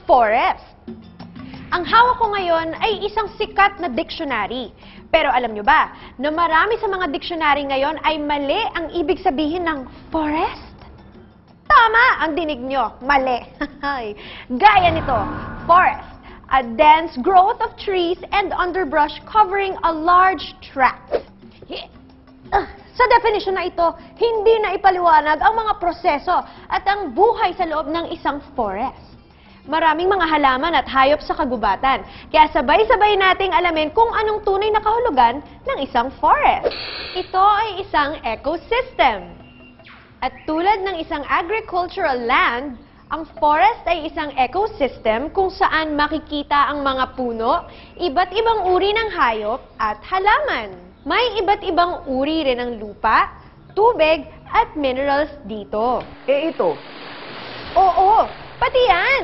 forest. Ang hawak ko ngayon ay isang sikat na dictionary. Pero alam nyo ba, na marami sa mga dictionary ngayon ay mali ang ibig sabihin ng forest? Tama ang dinig nyo, mali. Gaya nito, forest, a dense growth of trees and underbrush covering a large tract. Sa definition na ito, hindi na ipaliwanag ang mga proseso at ang buhay sa loob ng isang forest. Maraming mga halaman at hayop sa kagubatan, kaya sabay-sabay nating alamin kung anong tunay na kahulugan ng isang forest. Ito ay isang ecosystem. At tulad ng isang agricultural land, ang forest ay isang ecosystem kung saan makikita ang mga puno, iba't ibang uri ng hayop at halaman. May iba't ibang uri rin ng lupa, tubig at minerals dito. Eh ito, Oo, pati yan!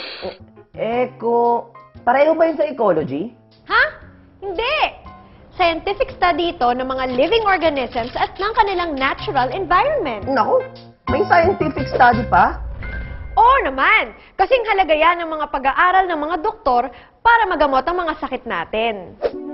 pareho ba yun sa ecology? Ha? Hindi! Scientific study ito ng mga living organisms at ng kanilang natural environment. Naku, may scientific study pa? Oo naman! Kasing halaga yan ng mga pag-aaral ng mga doktor para magamot ang mga sakit natin.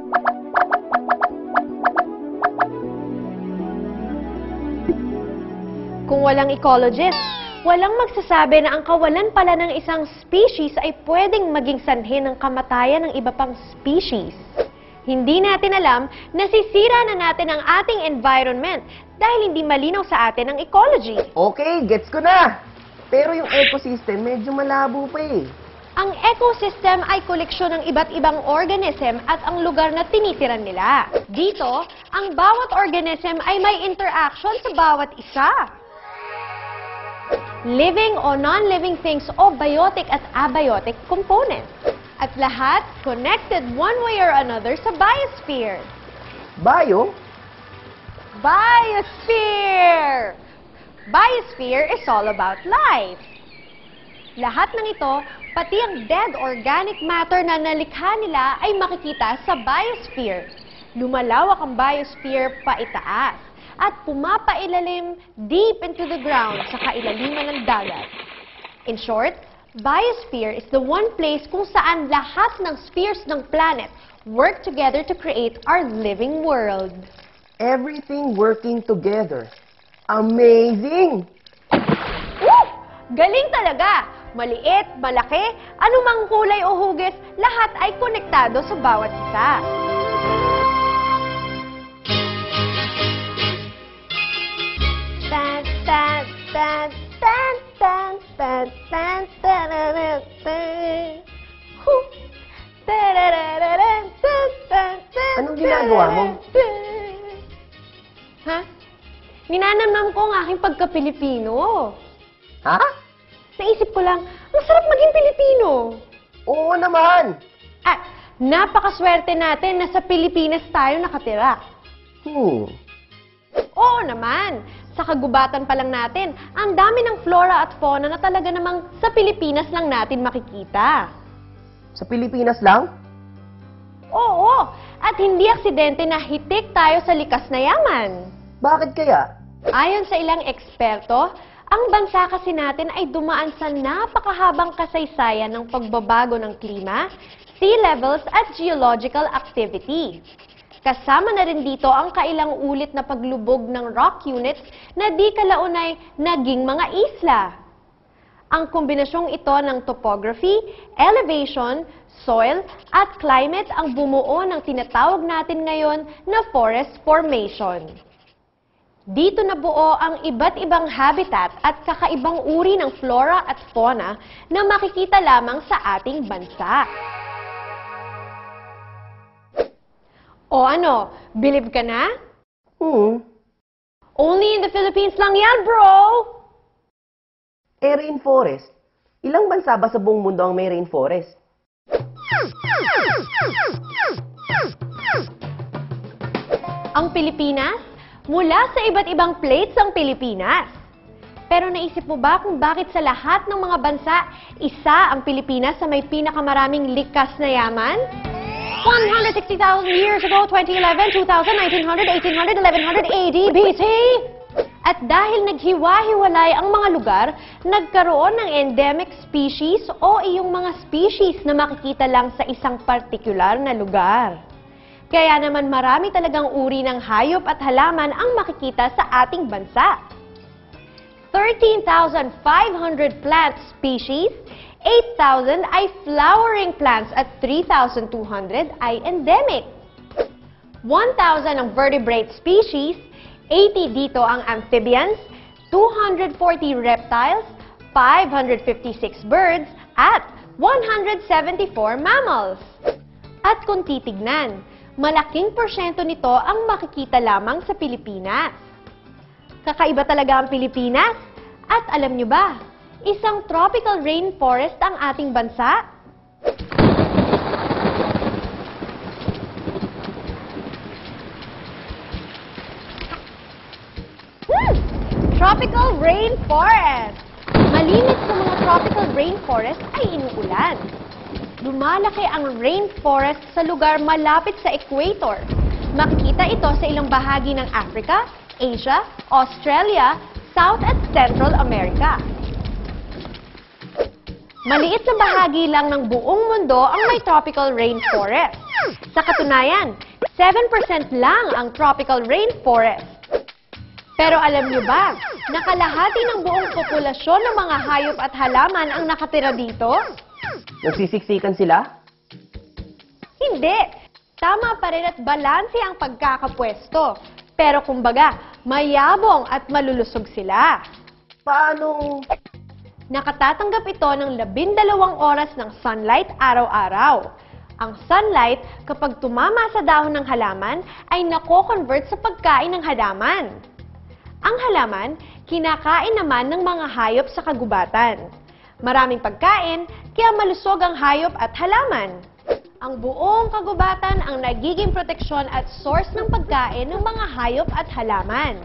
Kung walang ecologist, walang magsasabi na ang kawalan pala ng isang species ay pwedeng maging sanhi ng kamatayan ng iba pang species. Hindi natin alam na sisira na natin ang ating environment dahil hindi malinaw sa atin ang ecology. Okay, gets ko na! Pero yung ecosystem, medyo malabo pa eh. Ang ecosystem ay koleksyon ng iba't ibang organism at ang lugar na tinitiran nila. Dito, ang bawat organism ay may interaction sa bawat isa. Living o non-living things o biotic at abiotic components. At lahat connected one way or another sa biosphere. Bio? Biosphere! Biosphere is all about life. Lahat ng ito, pati ang dead organic matter na nalikha nila ay makikita sa biosphere. Lumalawak ang biosphere paitaas at pumapailalim deep into the ground sa kailaliman ng dagat. In short, biosphere is the one place kung saan lahat ng spheres ng planet work together to create our living world. Everything working together. Amazing! Woo! Galing talaga! Maliit, malaki, anumang kulay o hugis, lahat ay konektado sa bawat isa. Tan, tan, tan, tan, tan, tan, tan, tararara, tan. Hu! Tararara, tan, tan, tan, Anong ginagawa mo? tan. Ha? Ninanamnam ko ang aking pagka-Pilipino. Ha? Naisip ko lang, ang sarap maging Pilipino. Oo naman! At napakaswerte natin na sa Pilipinas tayo nakatira. Oo naman, sa kagubatan pa lang natin, ang dami ng flora at fauna na talaga namang sa Pilipinas lang natin makikita. Sa Pilipinas lang? Oo, at hindi aksidente na hitik tayo sa likas na yaman. Bakit kaya? Ayon sa ilang eksperto, ang bansa kasi natin ay dumaan sa napakahabang kasaysayan ng pagbabago ng klima, sea levels at geological activity. Kasama na rin dito ang kailang ulit na paglubog ng rock units na di kalaunay naging mga isla. Ang kombinasyong ito ng topography, elevation, soil at climate ang bumuo ng tinatawag natin ngayon na forest formation. Dito nabuo ang iba't ibang habitat at kakaibang uri ng flora at fauna na makikita lamang sa ating bansa. O ano, believe ka na? Only in the Philippines lang yan, bro! Rainforest. Ilang bansa ba sa buong mundo ang may rainforest? Ang Pilipinas? Mula sa iba't ibang plates ang Pilipinas. Pero naisip mo ba kung bakit sa lahat ng mga bansa, isa ang Pilipinas sa may pinakamaraming likas na yaman? 160,000 years ago, 2011, 2000, 1900, 1800, 1100 AD, BC. At dahil naghiwa-hiwalay ang mga lugar, nagkaroon ng endemic species o iyong mga species na makikita lang sa isang partikular na lugar. Kaya naman marami talagang uri ng hayop at halaman ang makikita sa ating bansa. 13,500 plant species, 8,000 ay flowering plants at 3,200 ay endemic. 1,000 ang vertebrate species, 80 dito ang amphibians, 240 reptiles, 556 birds, at 174 mammals. At kung titignan, malaking porsyento nito ang makikita lamang sa Pilipinas. Kakaiba talaga ang Pilipinas. At alam nyo ba, isang tropical rainforest ang ating bansa? Tropical rainforest! Malinis sa mga tropical rainforest ay inuulan. Lumalaki ang rainforest sa lugar malapit sa equator. Makikita ito sa ilang bahagi ng Africa, Asia, Australia, South at Central America. Maliit na bahagi lang ng buong mundo ang may tropical rainforest. Sa katunayan, 7% lang ang tropical rainforest. Pero alam nyo ba, na kalahati ng buong populasyon ng mga hayop at halaman ang nakatira dito? Nagsisiksikan sila? Hindi. Tama pa rin at balanse ang pagkakapwesto. Pero kumbaga, mayabong at malulusog sila. Paano? Nakatatanggap ito ng 12 oras ng sunlight araw-araw. Ang sunlight, kapag tumama sa dahon ng halaman, ay nako-convert sa pagkain ng halaman. Ang halaman, kinakain naman ng mga hayop sa kagubatan. Maraming pagkain, kaya malusog ang hayop at halaman. Ang buong kagubatan ang nagiging proteksyon at source ng pagkain ng mga hayop at halaman.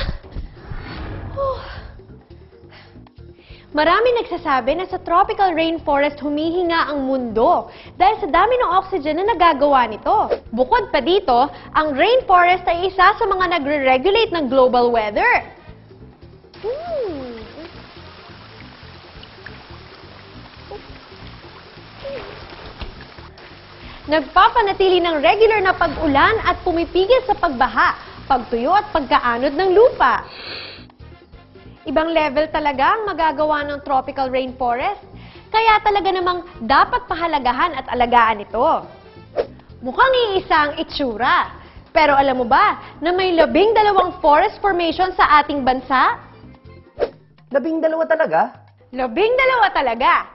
Marami nagsasabi na sa tropical rainforest humihinga ang mundo dahil sa dami ng oxygen na nagagawa nito. Bukod pa dito, ang rainforest ay isa sa mga nagre-regulate ng global weather. Nagpapanatili ng regular na pag-ulan at pumipigil sa pagbaha, pagtuyo at pagkaanod ng lupa. Ibang level talaga ang magagawa ng tropical rainforest, kaya talaga namang dapat pahalagahan at alagaan ito. Mukhang iisa ang itsura, pero alam mo ba na may 12 forest formation sa ating bansa? 12 talaga? 12 talaga!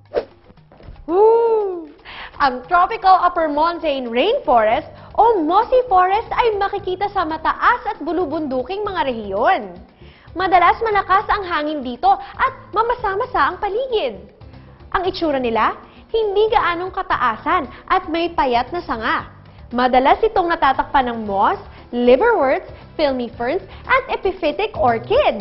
Woo! Ang Tropical Upper Montane Rainforest o Mossy Forest ay makikita sa mataas at bulubunduking mga rehiyon. Madalas malakas ang hangin dito at mamasa-masa ang paligid. Ang itsura nila, hindi gaanong kataasan at may payat na sanga. Madalas itong natatakpan ng moss, liverworts, filmy ferns at epiphytic orchids.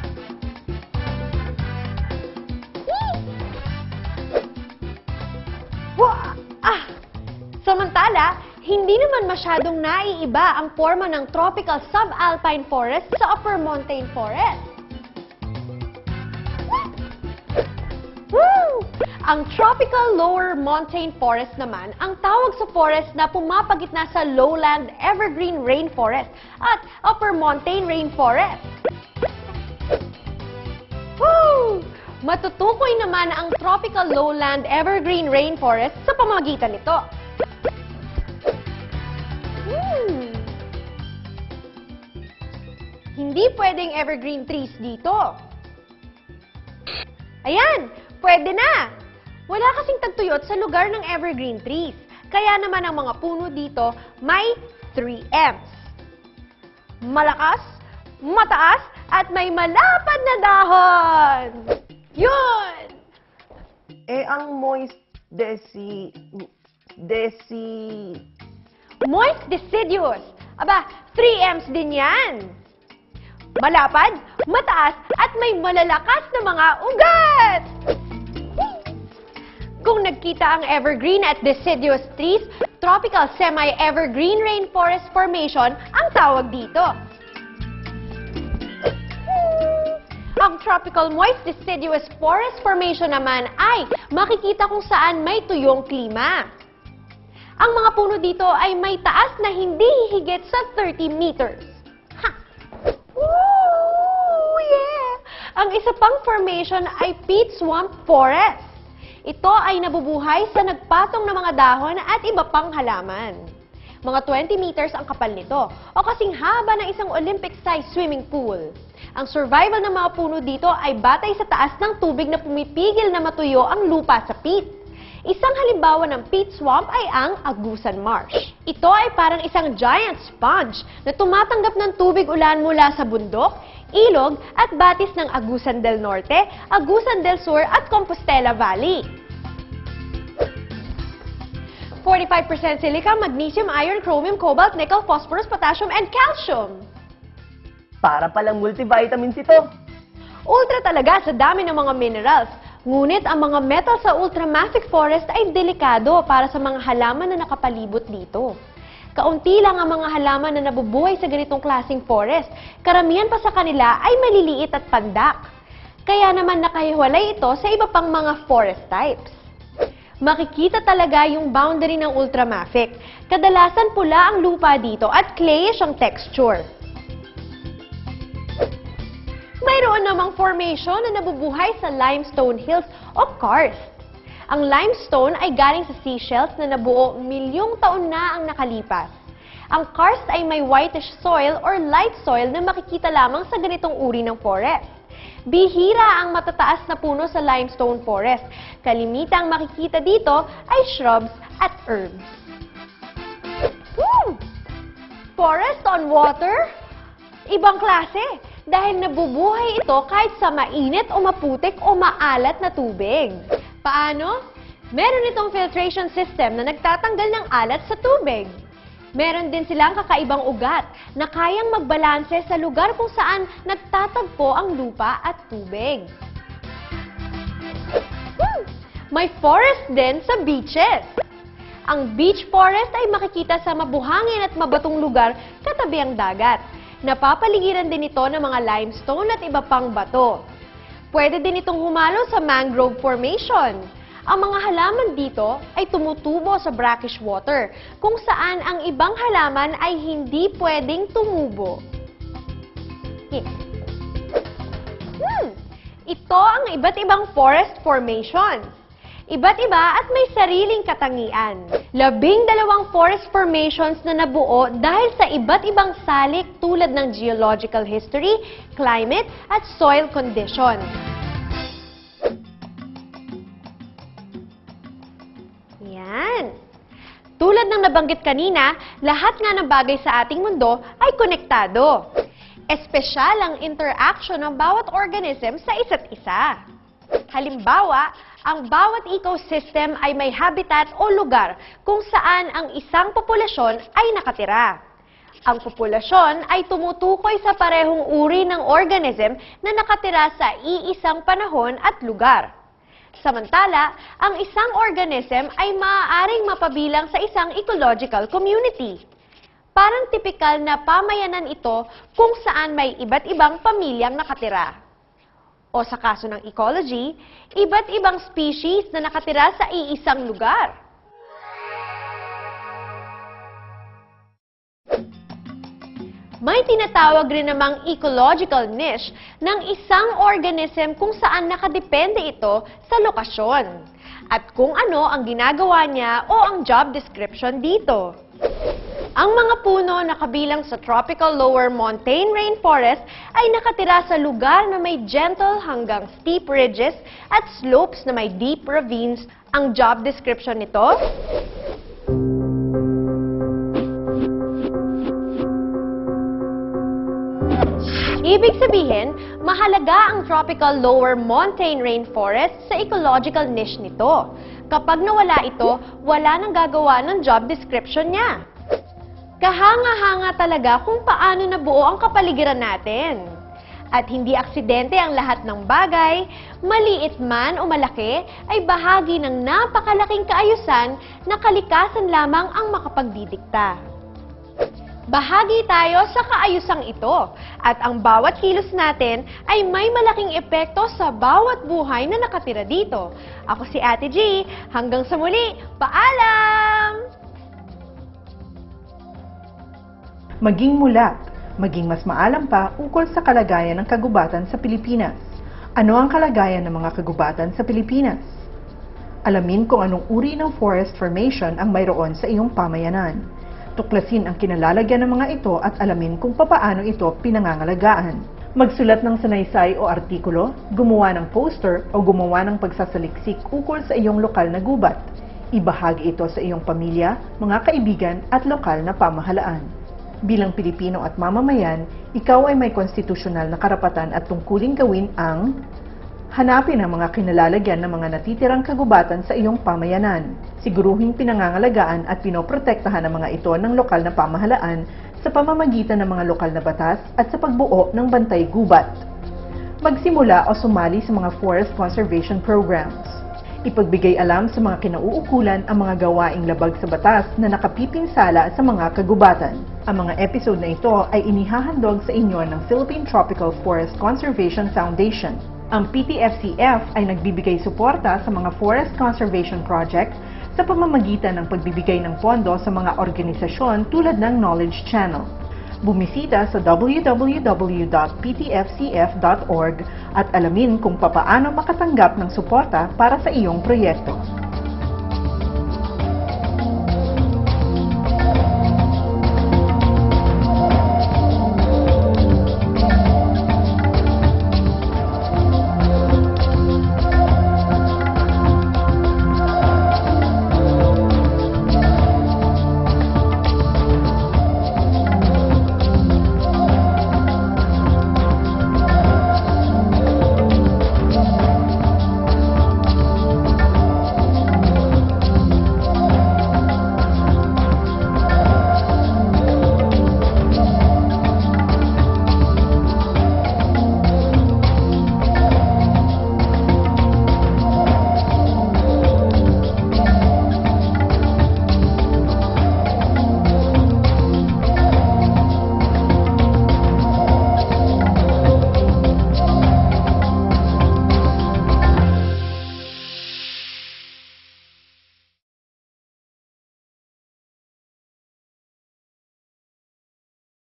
Samantala, hindi naman masyadong naiiba ang forma ng tropical subalpine forest sa upper montane forest. Ang tropical lower montane forest naman ang tawag sa forest na pumapagitna sa lowland evergreen rainforest at upper montane rainforest. Matutukoy naman ang tropical lowland evergreen rainforest sa pamamagitan nito. Hindi pwedeng evergreen trees dito. Ayan, pwede na! Wala kasing tagtuyot sa lugar ng evergreen trees. Kaya naman ang mga puno dito may 3 M's. Malakas, mataas, at may malapad na dahon! Yun! Ang moist Moist deciduous. Aba, 3 M's din yan. Malapad, mataas, at may malalakas na mga ugat! Kung nagkita ang evergreen at deciduous trees, tropical semi-evergreen rainforest formation ang tawag dito. Ang tropical moist deciduous forest formation naman ay makikita kung saan may tuyong klima. Ang mga puno dito ay may taas na hindi hihigit sa 30 meters. Ha! Woo! Yeah! Ang isa pang formation ay peat swamp forest. Ito ay nabubuhay sa nagpatong na mga dahon at iba pang halaman. Mga 20 meters ang kapal nito o kasing haba ng isang Olympic-sized swimming pool. Ang survival ng mga puno dito ay batay sa taas ng tubig na pumipigil na matuyo ang lupa sa peat. Isang halimbawa ng peat swamp ay ang Agusan Marsh. Ito ay parang isang giant sponge na tumatanggap ng tubig ulan mula sa bundok, ilog at batis ng Agusan del Norte, Agusan del Sur at Compostela Valley. 45% silica, magnesium, iron, chromium, cobalt, nickel, phosphorus, potassium, and calcium. Para palang multivitamins ito. Ultra talaga sa dami ng mga minerals. Ngunit ang mga metal sa ultramafic forest ay delikado para sa mga halaman na nakapalibot dito. Kaunti lang ang mga halaman na nabubuhay sa ganitong klaseng forest. Karamihan pa sa kanila ay maliliit at pandak. Kaya naman nakahiwalay ito sa iba pang mga forest types. Makikita talaga yung boundary ng ultramafic. Kadalasan pula ang lupa dito at clayish ang texture. Mayroon namang formation na nabubuhay sa limestone hills o karst. Ang limestone ay galing sa seashells na nabuo milyong taon na ang nakalipas. Ang karst ay may whitish soil or light soil na makikita lamang sa ganitong uri ng forest. Bihira ang matataas na puno sa limestone forest. Kalimitang makikita dito ay shrubs at herbs. Forest on water? Ibang klase. Dahil nabubuhay ito kahit sa mainit o maputik o maalat na tubig. Paano? Meron itong filtration system na nagtatanggal ng alat sa tubig. Meron din silang kakaibang ugat na kayang magbalanse sa lugar kung saan nagtatagpo ang lupa at tubig. May forest din sa beaches. Ang beach forest ay makikita sa mabuhangin at mabatong lugar katabi ang dagat. Napapaligiran din ito ng mga limestone at iba pang bato. Pwede din itong humalo sa mangrove formation. Ang mga halaman dito ay tumutubo sa brackish water, kung saan ang ibang halaman ay hindi pwedeng tumubo. Ito ang iba't ibang forest formations. Iba't iba at may sariling katangian. 12 forest formations na nabuo dahil sa iba't ibang salik tulad ng geological history, climate, at soil conditions. Yan. Tulad ng nabanggit kanina, lahat nga ng bagay sa ating mundo ay konektado. Espesyal ang interaction ng bawat organism sa isa't isa. Halimbawa, ang bawat ecosystem ay may habitat o lugar kung saan ang isang populasyon ay nakatira. Ang populasyon ay tumutukoy sa parehong uri ng organism na nakatira sa iisang panahon at lugar. Samantala, ang isang organism ay maaaring mapabilang sa isang ecological community. Parang tipikal na pamayanan ito kung saan may iba't ibang pamilyang nakatira. O sa kaso ng ecology, iba't ibang species na nakatira sa iisang lugar. May tinatawag rin namang ecological niche ng isang organism kung saan nakadepende ito sa lokasyon at kung ano ang ginagawa niya o ang job description dito. Ang mga puno na kabilang sa tropical lower montane rainforest ay nakatira sa lugar na may gentle hanggang steep ridges at slopes na may deep ravines. Ang job description nito? Ibig sabihin, mahalaga ang tropical lower montane rainforest sa ecological niche nito. Kapag nawala ito, wala nang gagawa ng job description niya. Kahanga-hanga talaga kung paano nabuo ang kapaligiran natin. At hindi aksidente ang lahat ng bagay, maliit man o malaki, ay bahagi ng napakalaking kaayusan na kalikasan lamang ang makapagdidikta. Bahagi tayo sa kaayusang ito at ang bawat kilos natin ay may malaking epekto sa bawat buhay na nakatira dito. Ako si Ate G. Hanggang sa muli, paalam! Maging mulat, maging mas maalam pa ukol sa kalagayan ng kagubatan sa Pilipinas. Ano ang kalagayan ng mga kagubatan sa Pilipinas? Alamin kung anong uri ng forest formation ang mayroon sa iyong pamayanan. Tuklasin ang kinalalagyan ng mga ito at alamin kung papaano ito pinangangalagaan. Magsulat ng sanaysay o artikulo, gumawa ng poster o gumawa ng pagsasaliksik ukol sa iyong lokal na gubat. Ibahagi ito sa iyong pamilya, mga kaibigan at lokal na pamahalaan. Bilang Pilipino at mamamayan, ikaw ay may konstitusyonal na karapatan at tungkuling gawin ang hanapin ang mga kinalalagyan ng mga natitirang kagubatan sa iyong pamayanan. Siguruhing pinangangalagaan at pinoprotektahan ang mga ito ng lokal na pamahalaan sa pamamagitan ng mga lokal na batas at sa pagbuo ng bantay gubat. Magsimula o sumali sa mga forest conservation programs. Ipagbigay alam sa mga kinauukulan ang mga gawaing labag sa batas na nakapipinsala sa mga kagubatan. Ang mga episode na ito ay inihahandog sa inyo ng Philippine Tropical Forest Conservation Foundation. Ang PTFCF ay nagbibigay suporta sa mga forest conservation project sa pamamagitan ng pagbibigay ng pondo sa mga organisasyon tulad ng Knowledge Channel. Bumisita sa www.ptfcf.org at alamin kung papaano makatanggap ng suporta para sa iyong proyekto.